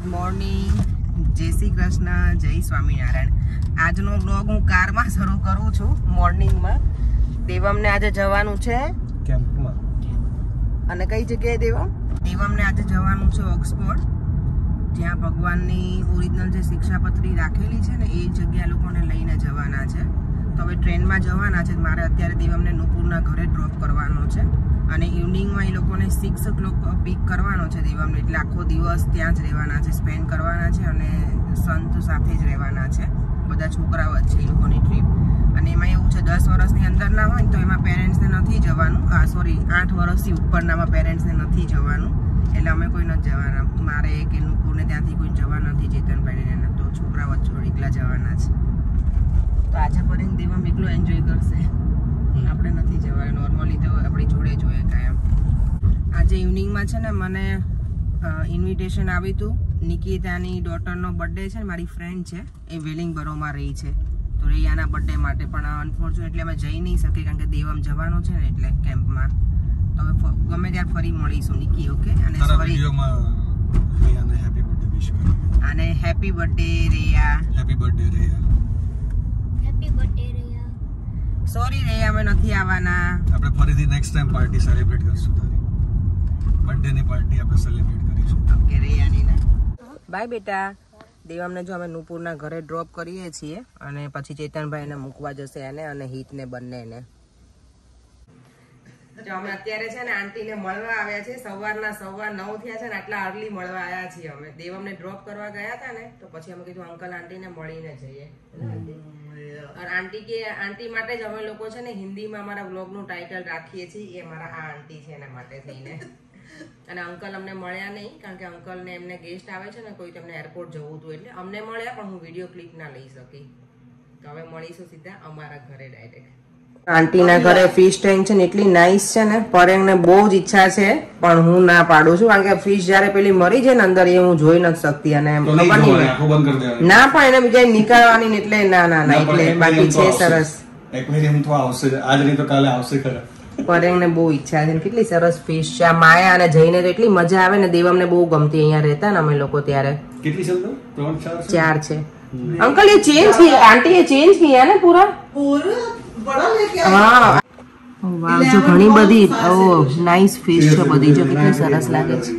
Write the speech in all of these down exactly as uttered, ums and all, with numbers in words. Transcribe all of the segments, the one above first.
Morning, જય શ્રી કૃષ્ણ, જય સ્વામિનારાયણ। આજનો બ્લોગ હું કારમાં શરૂ કરું છું મોર્નિંગમાં। દેવમને આજે જવાનું છે કેમ્પમાં। અને કઈ જગ્યાએ દેવમ? દેવમને આજે જવાનું છે ઓક્સફોર્ડ, જ્યાં ભગવાનની ઓરિજિનલ જે શિક્ષાપત્રી રાખેલી છે ને એ જગ્યા લોકોને લઈને જવાના છે। તો હવે ટ્રેનમાં જવાના છે। મારે અત્યારે દેવમને નુપુરના ઘરે ડ્રોપ કરવાનો છે અને ઇવનિંગમાં એ લોકોને સિક્સ o'clock પિક કરવાનો છે દેવમને, એટલે આખો દિવસ ત્યાં જ રહેવાના છે, સ્પેન્ડ કરવાના છે અને સંત સાથે જ રહેવાના છે। બધા છોકરાઓ જ છે એ લોકોની ટ્રીપ। અને એમાં એવું છે દસ વર્ષની અંદરના હોય તો એમાં પેરેન્ટ્સને નથી જવાનું, આ સોરી આઠ વર્ષથી ઉપરનામાં પેરેન્ટ્સને નથી જવાનું, એટલે અમે કોઈ નથી જવાના। મારે કે નુપુરને ત્યાંથી કોઈ જવા નથી, ચેતનભાઈને તો છોકરાઓ જ એકલા જવાના છે। તો આજે પર દેવમ એકલો એન્જોય કરશે, આપણે નથી જવાનું। નોર્મલી તો આપણી જોડે જોઈએ કાયમ। આજે ઇવનિંગમાં છે ને મને ઇન્વિટેશન આવ્યું હતું, નિકિતાની ડોટરનો બર્થડે છે ને, મારી ફ્રેન્ડ છે એ વેલિંગબરોમાં રહી છે, તો રિયાના બર્થડે માટે, પણ અનફોર્ચ્યુનેટલી અમે જઈ નહીં શકીએ કારણ કે દેવમ જવાનું છે ને એટલે કેમ્પમાં। તો હવે ગમે ત્યારે ફરી મળીશું નિકી, ઓકે? અને સોરી રિયાને હેપી બર્થડે વિશ કરો, અને happy birthday Riya, happy birthday Riya, happy birthday Riya. Sorry Riya, અમે નથી આવવાના, આપણે ફરીથી નેક્સ્ટ ટાઈમ પાર્ટી સેલિબ્રેટ કરશું, તારી બર્થડે ની પાર્ટી આપણે સેલિબ્રેટ કરીશું, ઓકે રિયાની ને? બાય બેટા। દેવમને જો અમે નુપુરના ઘરે ડ્રોપ કરીએ છીએ અને પછી ચેતનભાઈને મૂકવા જશે એને અને હિતને બંનેને। જો અમે અત્યારે છે ને આંટીને મળવા આવ્યા છે, સવારના સવા નવ થયા છે ને આટલા અર્લી મળવા આવ્યા છીએ અમે। દેવમને ડ્રોપ કરવા ગયા હતા ને તો પછી અમે કીધું અંકલ આંટીને મળીને જઈએ। આંટી કે આંટી માટે જ અમે લોકો છે ને હિન્દીમાં અમારા વ્લોગનું ટાઇટલ રાખીએ છીએ, એ મારા આ આંટી છે એના માટે થઈને। અને અંકલ અમને મળ્યા નહીં કારણ કે અંકલ ને એમને ગેસ્ટ આવે છે ને કોઈ, તેમને એરપોર્ટ જવું હતું એટલે અમને મળ્યા, પણ હું વિડીયો ક્લિપ ના લઈ શકી। તો હવે મળીશું સીધા અમારા ઘરે ડાયરેક્ટ। આંટીના ઘરે ફિશ ટેન્ક છે ને એટલી નાઇસ છે ને, પરેંગને બહુ જ ઈચ્છા છે પણ હું ના પાડું છું કારણ કે ફિશ જયારે પેલી મરી જાય ને અંદર એ હું જોઈ નથી શકતી, અને ખબર નહીં ના પણ એને બીજા નીકળવાની ને એટલે ના ના ના એટલે બાકી છે સરસ એક્વેરિયમ તો આવશે આજ નહીં તો કાલે આવશે ખરા। પરેંગને બહુ ઈચ્છા છે, કેટલી સરસ ફિશ છે। આ માયા અને જઈને તો એટલી મજા આવે ને, દેવમને બહુ ગમતી અહીંયા રહેતા ને અમે લોકો ત્યારે। કેટલી છે? ત્રણ ચાર છે અંકલ। ये चेंज किया आंटी, ये चेंज किया ना पूरा पूरा बड़ा लेके हाँ वाह, जो घणी बधी ओ नाइस फिश है बधी, जो कितनी सरस लागे છે।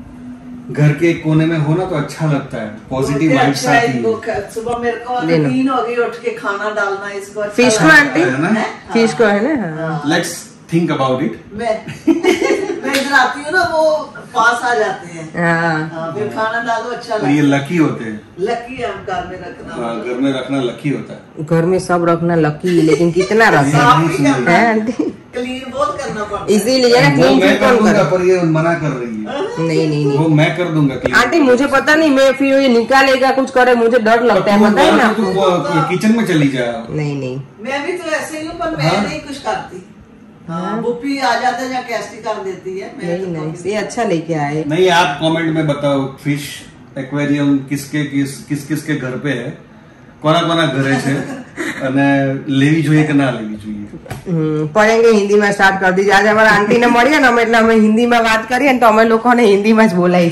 घर के एक कोने में हो ना तो अच्छा लगता है, पॉजिटिव वाइब्स आती है। सुबह मेरे को तीन हो गई उठ के खाना डालना इसको, फिश को आंटी फिश को है ना। Let's think about it. मैं मैं इधर आती हूँ ना वो पास आ जाते हैं, हाँ फिर खाना डालो अच्छा लगता है। ये लकी होते हैं, लकी हम घर में रखना, घर में रखना लकी होता है। घर में सब रखना लकी, लेकिन कितना रखना है आंटी, क्लीन बहुत करना पड़ता है, इसीलिए क्लीन मैं कर दूंगा पर ये मना कर रही है। नहीं नहीं नहीं वो मैं कर दूंगा आंटी, मुझे पता नहीं, मैं फिर ये निकालेगा कुछ करे, मुझे डर लगता है, पता है ना। किचन में चली जाए। नहीं नहीं मैं भी तो ऐसे ही हूँ, पर मैं नहीं कुछ करती। हाँ, बुप्पी आ जाता है या कैस्टी कर देती है। मैं नहीं नहीं ये अच्छा लेके आए। नहीं आप कमेंट में बताओ फिश एक्वेरियम किसके किस किस किस के घर पे है, કોના કોના ઘરે છે અને લેવી જોઈએ કે ના લેવી જોઈએ। પરેંગે હિન્દીમાં સ્ટાર્ટ કરી દીધી। આજે અમારા આંટીને મળીએ ને અમે એટલે અમે હિન્દીમાં વાત કરીએ ને તો અમે લોકોને હિન્દીમાં જ બોલાઈ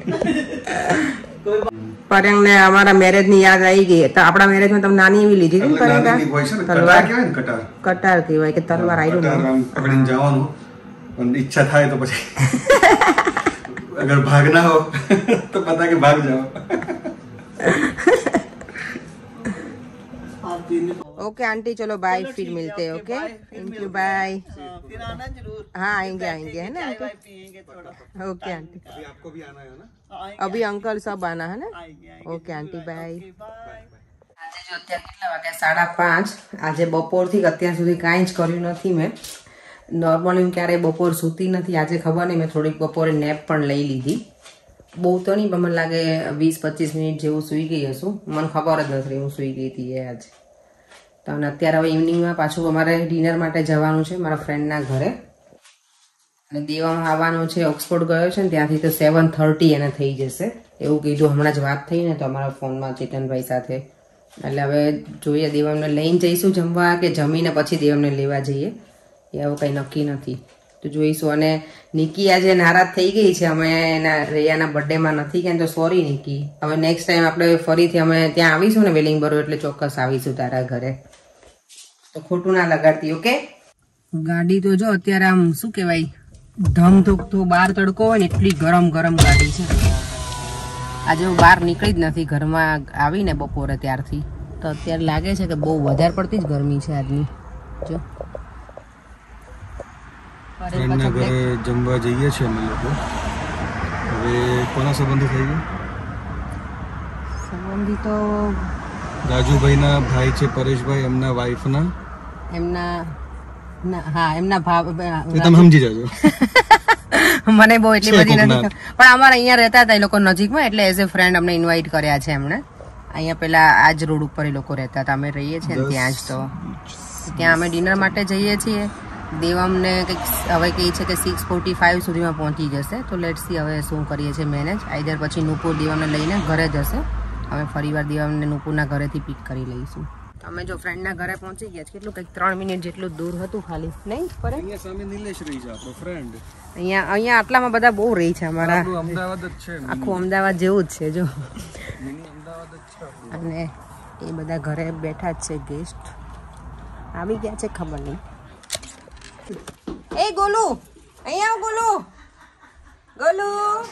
જાય। પરેંગને અમારા મેરેજ ની યાદ આવી ગઈ, તો આપણા મેરેજમાં તમે નાની એવી લીધી હતી પરેંગા, તલવાર કહેવાય ને, કટાર કટાર કહેવાય કે તલવાર આવી પકડીને જવાનું, પણ ઈચ્છા થાય તો પછી અગર ભાગના હો તો પતા કે ભાગ જાઓ। ओके आंटी चलो बाय, फिर मिलते हैं। ओके थैंक यू बाय, फिर आना जरूर। हाँ आएंगे आएंगे है ना अंकल, पिएंगे थोड़ा। ओके आंटी अभी आपको भी आना है ना, अभी अंकल सब आना है ना। Okay aunty bye. આજે જો અત્યારે કેટલા વાગ્યા? સાડા પાંચ। આજે બપોરથી અત્યાર સુધી કાંઈ જ કર્યું નથી મેં। નોર્મલી હું ક્યારેય બપોર સૂતી નથી, આજે ખબર નહીં મેં થોડીક બપોરે નેપ પણ લઈ લીધી, બહુ તો નહીં પણ મને લાગે વીસ પચીસ મિનિટ જેવું સૂઈ ગઈ હશું, મને ખબર જ નથી હું સૂઈ ગઈ હતી એ આજે। તો અને અત્યારે હવે ઇવનિંગમાં પાછું અમારે ડિનર માટે જવાનું છે મારા ફ્રેન્ડના ઘરે, અને દેવામાં આવવાનું છે, ઓક્સફોર્ડ ગયો છે ને ત્યાંથી તો સેવન થર્ટી એને થઈ જશે એવું કીધું, હમણાં જ વાત થઈ ને તો અમારા ફોનમાં ચેતનભાઈ સાથે। એટલે હવે જોઈએ દેવમને લઈને જઈશું જમવા કે જમીને પછી દેવમને લેવા જઈએ, એ હવે કંઈ નક્કી નથી। તો જોઈશું. અને નિકી આજે નારાજ થઈ ગઈ છે, અમે એના રેયાના બર્થડેમાં નથી ગયા, તો સોરી નિકી. હવે નેક્સ્ટ ટાઈમ આપણે ફરીથી અમે ત્યાં આવીશું ને વેલિંગ બરો એટલે ચોક્કસ આવીશું તારા ઘરે, તો ખોટું ના લગાડતી. ઓકે. ગાડી તો જો અત્યારે આમ શું કહેવાય, ધમ ધોકતો બહાર તડકો હોય ને એટલી ગરમ ગરમ ગાડી છે. આજે હું બહાર નીકળી જ નથી, ઘરમાં આવીને બપોરે ત્યારથી, તો અત્યારે લાગે છે કે બહુ વધારે પડતી જ ગરમી છે આજની. જો ફ્રેન્ડના ઘરે જમવા જઈએ છીએ અમે લોકો. હવે કોના સંબંધી થઈ ગયા? સંબંધી તો રાજુભાઈના ભાઈ છે પરેશભાઈ, એમના વાઈફના, એમના હા એમના ભાવ, તમે સમજી જાજો. મને બહુ એટલી બધી નથી, પણ અમારે અહીંયા રહેતા હતા એ લોકો નજીકમાં, એટલે એઝ એ ફ્રેન્ડ અમને ઇન્વાઇટ કર્યા છે એમણે. અહીંયા પેલા આજ રોડ ઉપર એ લોકો રહેતા હતા, અમે રહીએ છીએ ને ત્યાં જ, તો ત્યાં અમે ડિનર માટે જઈએ છીએ. દેવમને કંઈક હવે કહે છે કે સિક્સ ફોર્ટી ફાઈવ સુધીમાં પહોંચી જશે, તો લેટ સી હવે શું કરીએ છીએ મેનેજ. આઈધર પછી નુપુર દેવમને લઈને ઘરે જશે, અમે ફરીવાર દેવમને નુપુરના ઘરેથી પિક કરી લઈશું. અમે જો ફ્રેન્ડના ઘરે પહોંચી ગયા છે, કેટલું કંઈક ત્રણ મિનિટ જેટલું દૂર હતું ખાલી, નહીં પર અહીંયા સામે નિલેશ રહી છે આપણો ફ્રેન્ડ. અહીંયા અહીંયા આટલામાં બધા બહુ રહી છે અમારા, અમદાવાદ જ છે, આખું અમદાવાદ જેવું જ છે જો. મિની અમદાવાદ જ છે. અને એ બધા ઘરે બેઠા જ છે, ગેસ્ટ આવી ગયા છે, ખબર નહીં. એ ગોલુ અહીંયા આવ, ગોલુ ગોલુ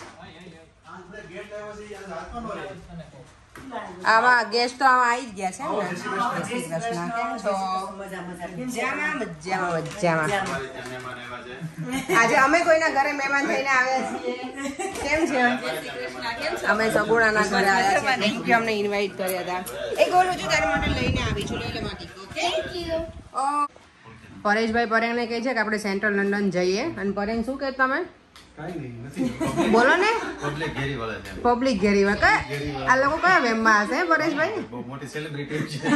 આમાં ગેસ્ટ તો આમાં આવી જ ગયા છે ને. જય શ્રી કૃષ્ણ, કેમ છો? મજામાં મજામાં મજામાં. આજે અમે કોઈના ઘરે મહેમાન થઈને આવ્યા છીએ. કેમ છે? અમે સગુણાના ઘરે આવ્યા છીએ. થેન્ક યુ, અમને ઇન્વાઇટ કર્યા હતા. એ ગોલુ જો તારા માટે લઈને આવી છું, લઈ લે માટી. Thank you. પરેશભાઈ પરેંગને કહે છે કે આપણે સેન્ટ્રલ લંડન જઈએ, અને પરેંગ શું કહે તમે? બોલો ને. પબ્લિક ઘેરી વાળા છે. પબ્લિક ઘેરી વાળા કયા આ લોકો કયા વેમમાં હશે પરેશભાઈ? બહુ મોટી સેલિબ્રિટી છે.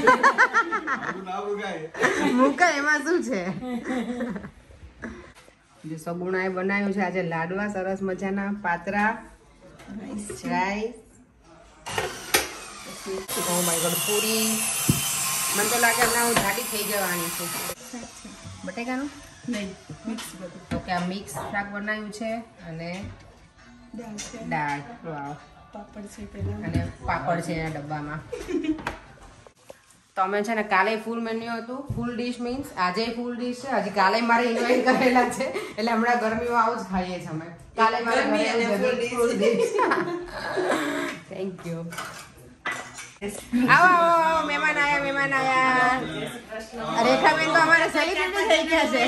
મુકા એમાં શું છે? જે સગુણાએ બનાવ્યું છે આજે લાડવા, સરસ મજાના પાતરા, રાઈસ, ઓ માય ગોડ પૂરી. મને તો લાગે હમણાં હું જાડી થઈ જવાની છું. બટેકાનું નહીં, મિક્સ બધું. તો કે આ મિક્સ શાક બનાવ્યું છે, અને દાળ, વાવ, પાપડ છે પેલા, અને પાપડ છે એના ડબ્બામાં. તો અમે છે ને કાલે ફૂલ મેન્યુ હતું, ફૂલ ડીશ મીન્સ આજે ફૂલ ડીશ છે. હજી કાલે મારે ઇન્વાઇટ કરેલા છે, એટલે હમણાં ગરમીમાં આવું જ ખાઈએ છીએ અમે. કાલે મારે ફૂલ ડીશ. Thank you. આવો આવો, મહેમાન આયા, મહેમાન આયા. રેખાબેન તો અમારે સેલિબ્રિટી થઈ ગયા છે.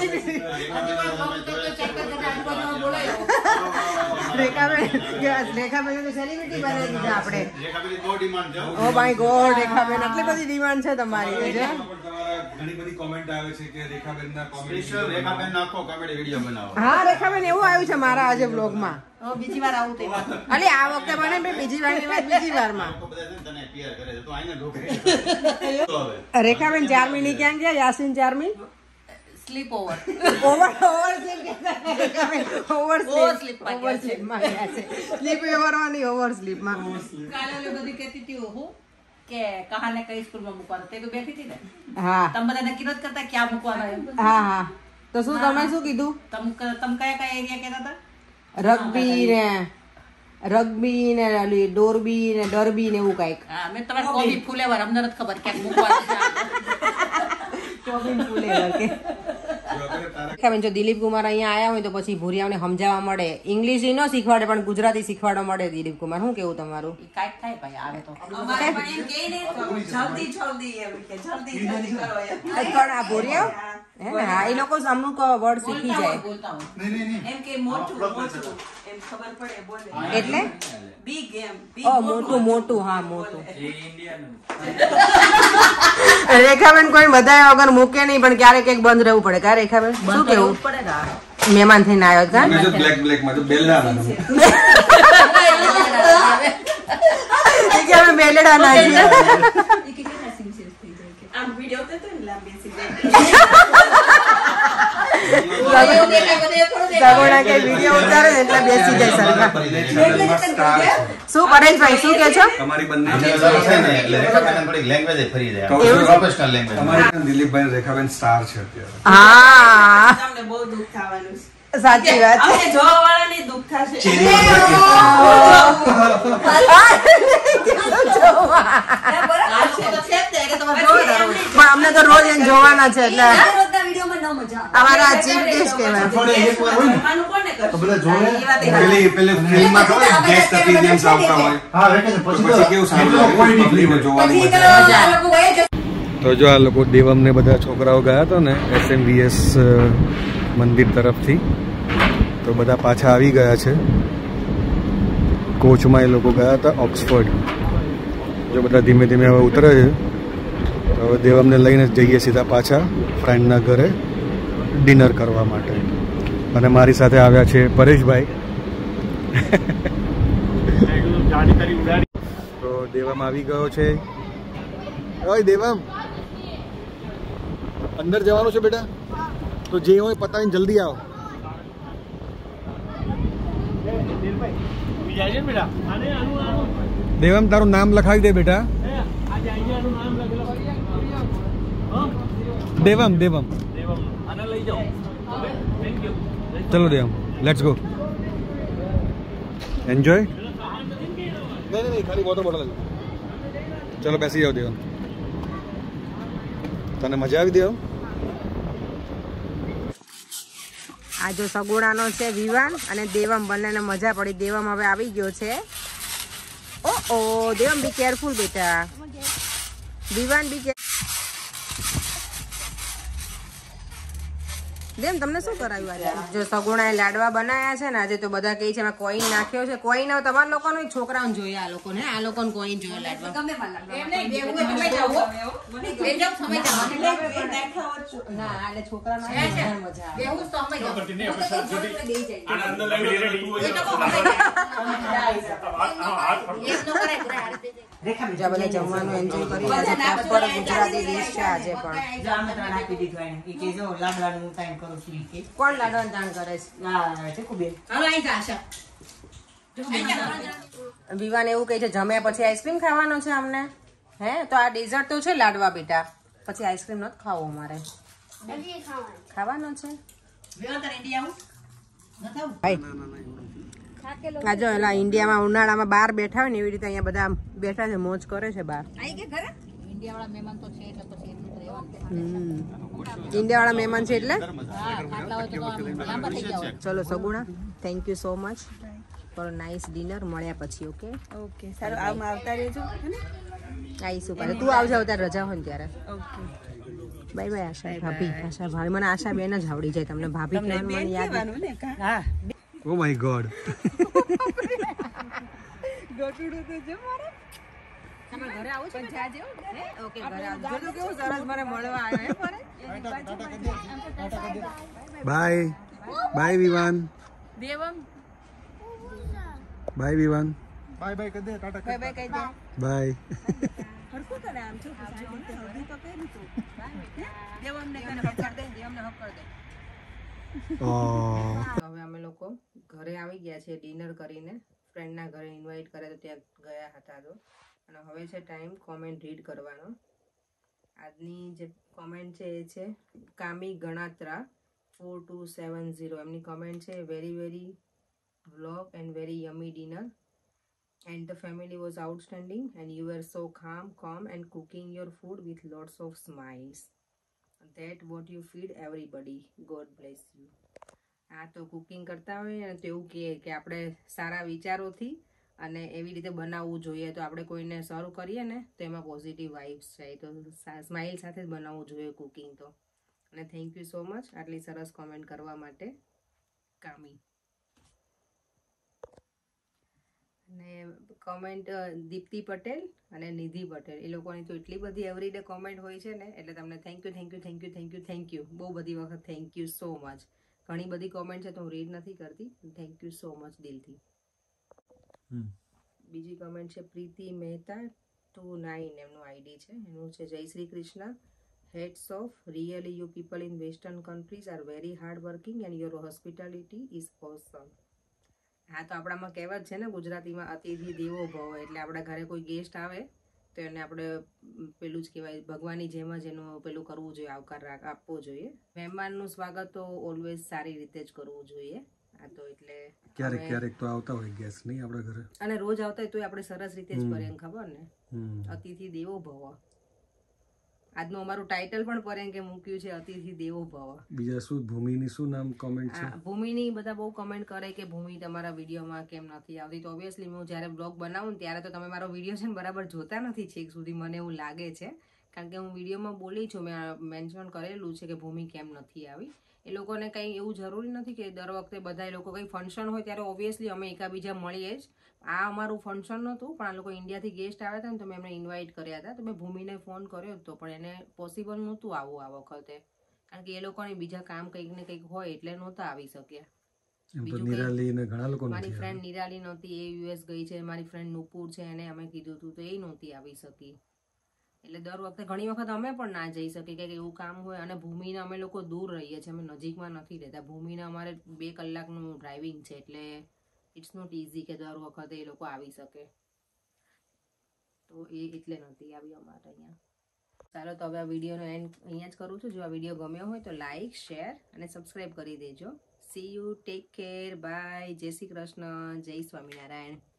રેખાબેન રેખાબેન તો સેલિબ્રિટી બનાવી દીધા આપણે. ઓ માય ગોડ, રેખાબેન આટલી બધી ડિમાન્ડ છે તમારી. ઘણી બધી કોમેન્ટ આવે છે કે રેખાબેનના કોમેડી સ્પેશિયલ રેખાબેનનો આખો કોમેડી વિડિયો બનાવો. હા રેખાબેન એવું આવ્યું છે મારા આજે બ્લોગમાં. ઓ બીજી વાર આવું તે અલી આ વખતે બને બે બીજી વાર ની વાત બીજી વારમાં. તને પીઆર કરે છે તો આઈને ઢોકે. તો હવે રેખાબેન ચારમી ની ક્યાં ગયા? યાસીન ચારમી sleep over over over sleep Rekhaben over sleep over sleep માં ગયા છે. સ્લીપ ઓવર માં નહીં, ઓવર સ્લીપ માં. કાલે ઓલી બધી કહેતી હતી હું કે કહાને કઈ સ્કૂલમાં મૂકવાનું, તે તો બેઠી હતી ને. હા તમે બધાને કિરોત કરતા ક્યાં મૂકવાના એમ. હા હા તો શું તમે શું કીધું? તમ તમ કયા કયા એરિયા કહેતા હતા? રગ્બી ને રગ્બી ને ઓલી ડોરબી ને ડરબી ને એવું કઈક. હા મેં તમારે કોબી ફૂલેવર અમને નથી ખબર ક્યાંક મૂકવાનું. કોબી ફૂલેવર કે જો દિલીપ કુમાર અહીંયા આયા હોય તો પછી ભૂરિયાઓને સમજાવવા મળે. ઇંગ્લિશ ન શીખવાડે પણ ગુજરાતી શીખવાડવા મળે. દિલીપ કુમાર શું કેવું તમારું? કાંઈક થાય ભાઈ આવે તો. અમારે પણ એમ કહે ને જલ્દી જલ્દી એમ કે જલ્દી જલ્દી કરો એમ. પણ આ ભૂરિયાઓ હે ને હા એ લોકો અમુક વર્ડ શીખી જાય. બોલતા હોય એમ કે મોટું મોટું એમ ખબર પડે બોલે. એટલે બિગ એમ ઓ મોટું મોટું હા મોટું. રેખાબેન કોઈ બધાય વગર મૂકે નહીં, પણ ક્યારેક એક બંધ રહેવું પડે. ક્યારે રેખાબેન શું કેવું? મહેમાન થઈને આવ્યો હતા ને બ્લેક બ્લેક માં તો બેલડા કે અમે બેલડા નાખીએ. આમ વિડિયો તો તો લાંબી સી સગુણા કે વિડીયો ઉતારે ને એટલે બેસી જાય સરખા. શું પરેશભાઈ શું કે છો? તમારી બંને લેંગ્વેજ ફરી જાય એવું? Professional language. તમારી પણ દિલીપભાઈ અને રેખાબેન સ્ટાર છે અત્યારે. હા તમને બહુ દુઃખ થવાનું છે. સાચી વાત છે. અમને જોવા વાળાને દુઃખ થશે. પણ અમને તો રોજ એને જોવાના છે એટલે અમારા ચીફ ગેસ્ટ કહેવાય. જમવાનું કોને કરશે? પેલી પેલી ફિલ્મમાં તો ગેસ્ટ અપીરિયન્સ આવતા હોય. હા વેકેશન તો પછી કેવું સારું લાગે પબ્લિકને જોવાની મજા આવે. તો જો આ લોકો દેવમ ને બધા છોકરાઓ ગયા હતા ને એસએમવીએસ મંદિર તરફથી, તો બધા પાછા આવી ગયા છે. કોચમાં એ લોકો ગયા હતા ઓક્સફર્ડ. જો બધા ધીમે ધીમે હવે ઉતરે છે. તો હવે દેવમને લઈને જઈએ સીધા પાછા ફ્રેન્ડના ઘરે ડિનર કરવા માટે. અને મારી સાથે આવ્યા છે પરેશભાઈ. તો દેવમ આવી ગયો છે. ઓય દેવમ, અંદર જવાનું છે બેટા, તો જે હોય પતાવીને જલ્દી આવો. દેવમ તારું નામ લખાવી દે બેટા. દેવમ દેવમ ચલો દેવમ, લેટ્સ ગો. એન્જોય. નહીં નહીં ખાલી વોટર બોટલ. ચલો બેસી જાઓ દેવમ. તને મજા આવી દેવ? આ જો સગુણાનો છે વિવાન અને દેવમ, બંનેને મજા પડી. દેવમ હવે આવી ગયો છે. ઓ ઓ દેવમ બી કેરફુલ બેટા. વિવાન બી કેર. દેમ તમને શું કરાવ્યું આજે? જો સગુણાએ લાડવા બનાવ્યા છે ને આજે, તો બધા કહે છે એમાં કોઈન નાખ્યો છે. કોઈન તમારા લોકોનો છોકરાઓને જોઈએ, આ લોકોને આ લોકોને કોઈન જોઈએ લાડવા. ના એટલે છોકરાનો મજા આવે. જમવાનું એન્જોય કરી ગુજરાતી ડીશ છે આજે પણ. કોણ લાડવાનું તાણ કરે છે? વિવાન એવું કહે છે જમ્યા પછી આઈસ્ક્રીમ ખાવાનો છે અમને. હે તો આ ડેઝર્ટ તો છે લાડવા બેટા, પછી આઈસ્ક્રીમ નથી ખાવો અમારે, ખાવાનો છે. આ જો એલા ઇન્ડિયામાં ઉનાળામાં બહાર બેઠા હોય ને એવી રીતે અહીંયા બધા બેઠા છે, મોજ કરે છે બહાર. ઇન્ડિયા વાળા મહેમાન છે એટલે. ચલો Saguna, thank you so much for nice dinner. મળ્યા પછી. ઓકે ઓકે સારું, આમાં આવતા રહેજો. આવીશું પાછા. તું આવજો ત્યારે રજા હોય ને ત્યારે. Okay bye bye. આશા ભાભી, આશા ભાભી મને આશા બેન જ આવડી જાય. તમને ભાભી કહેવાનું મને યાદ. હા. ઓ માય ગોડ. ગોટુડું તો જો મારે. તમારા ઘરે આવું છે પણ જ્યાં જેવું હે. ઓકે ઘરે આવજો. જો તો કેવું સરસ મને મળવા આવ્યો હે મને. Bye bye Vivaan. Devam bye Vivaan. Bye bye કહી દે, ટાટા બાય બાય કહી દે. બાય. હરખું કરે આમ છો હલ્દી તો કરી તું. દેવમને કને હક કર દે, દેવમને હક કર દે. ઓ હવે અમે લોકો ઘરે આવી ગયા છે ડિનર કરીને. ફ્રેન્ડના ઘરે ઇન્વાઇટ કરે તો ત્યાં ગયા હતા. તો અને હવે છે ટાઈમ કોમેન્ટ રીડ કરવાનો. આજની જે કોમેન્ટ છે એ છે Kami Ganatra four two seven zero. એમની કોમેન્ટ છે very very vlog and very yummy dinner and the family was outstanding and you were so calm, calm and cooking your food with lots of smiles. That what you feed everybody. God bless you. આ તો cooking કરતા હોય ને તો એવું કહે કે આપણે સારા વિચારોથી અને એવી રીતે બનાવવું જોઈએ. તો આપણે કોઈને સર્વ કરીએ ને તો એમાં પોઝિટિવ વાઇબ્સ જાય. તો સ્માઇલ સાથે જ બનાવવું જોઈએ કુકિંગ તો. અને થેન્ક યુ સો મચ આટલી સરસ કોમેન્ટ કરવા માટે કામી. અને કોમેન્ટ દીપ્તિ પટેલ અને નિધિ પટેલ એ લોકોની તો એટલી બધી એવરીડે કોમેન્ટ હોય છે ને, એટલે તમને thank you thank you thank you thank you thank you બહુ બધી વખત થેન્ક યુ સો મચ. ઘણી બધી કોમેન્ટ છે તો હું રીડ નથી કરતી. થેન્ક યુ સો મચ દિલથી. બીજી કોમેન્ટ છે પ્રીતિ મહેતા ટુ નાઇન એમનું આઈડી છે. એનું છે જય Shri Krishna, Heads off. Really, you people in Western countries are very hard working and your hospitality is awesome. હા તો આપણામાં કહેવત છે ને ગુજરાતીમાં અતિથિ દેવો ભવ, એટલે આપણા ઘરે કોઈ ગેસ્ટ આવે તો એને આપણે પેલું જ કહેવાય ભગવાનની જેમ જ એનું પેલું કરવું જોઈએ, આવકાર રાખ આપવો જોઈએ. મહેમાનનું સ્વાગત તો ઓલવેઝ સારી રીતે જ કરવું જોઈએ. હા તો એટલે ક્યારેક ક્યારેક તો આવતા હોય ગેસ નહીં આપણા ઘરે, અને રોજ આવતા હોય તો આપણે સરસ રીતે જ કરીએ, ખબર ને, અતિથિ દેવો ભવ. આજનું અમારું ટાઇટલ પણ પરેન કે મૂક્યું છે અતિથિ દેવો ભવ. બીજા શું ભૂમિની શું નામ કોમેન્ટ છે? ભૂમિની બધા બહુ કમેન્ટ કરે કે ભૂમિ તમારા વિડીયોમાં કેમ નથી આવતી. તો ઓબ્વિયસલી હું જ્યારે બ્લોગ બનાવું ત્યારે તો તમે મારો વિડીયો છે ને બરાબર જોતા નથી છેક સુધી, મને એવું લાગે છે. કારણ કે હું વિડીયોમાં બોલી છું, મેં મેન્શન કરેલું છે કે ભૂમિ કેમ નથી આવી. એ લોકોને કંઈ એવું જરૂરી નથી કે દર વખતે બધા એ લોકો કંઈ ફંક્શન હોય ત્યારે ઓબ્વિયસલી અમે એકાબીજા મળીએ જ. આ અમારું ફંક્શન નહોતું, પણ આ લોકો ઇન્ડિયાથી ગેસ્ટ આવ્યા હતા ને તો મેં એમને ઇન્વાઇટ કર્યા હતા. તો મેં ભૂમિને ફોન કર્યો હતો, પણ એને પોસિબલ નહોતું આવવું આ વખતે, કારણ કે એ લોકોને બીજા કામ કંઈક ને કંઈક હોય એટલે નહોતા આવી શક્યા. મારી ફ્રેન્ડ નિરાલી નહોતી, એ યુએસ ગઈ છે. મારી ફ્રેન્ડ નુપુર છે, એને અમે કીધું હતું તો એ નહોતી આવી શકી. એટલે દર વખતે ઘણી વખત અમે પણ ના જઈ શકીએ કે એવું કામ હોય. અને ભૂમિને અમે લોકો દૂર રહીએ છીએ, અમે નજીકમાં નથી રહેતા. ભૂમિને અમારે બે કલાકનું ડ્રાઇવિંગ છે, એટલે ઇટ્સ નોટ ઇઝી કે દર વખતે એ લોકો આવી શકે. તો એ એટલે નથી આવી અમારે અહીંયા. ચાલો તો હવે આ વિડીયોનો એન્ડ અહીંયા જ કરું છું. જો આ વિડીયો ગમ્યો હોય તો લાઇક, શેર અને સબસ્ક્રાઈબ કરી દેજો. See you, take care, bye, જય શ્રી કૃષ્ણ, જય સ્વામિનારાયણ.